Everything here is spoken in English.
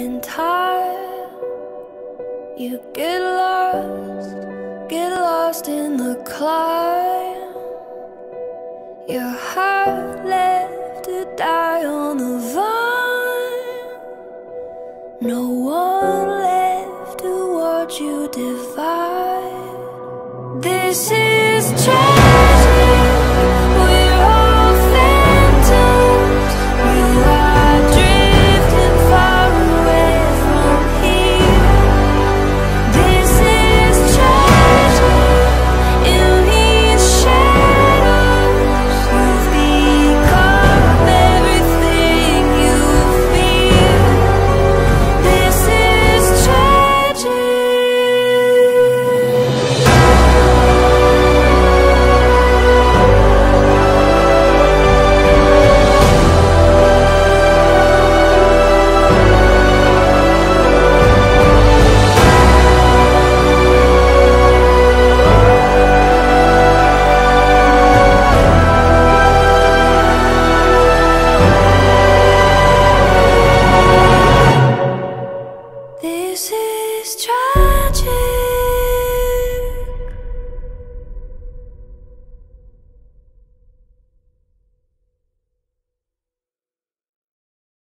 in time. You get lost in the climb. Your heart left to die on the vine. No one left to watch you divide. This is change.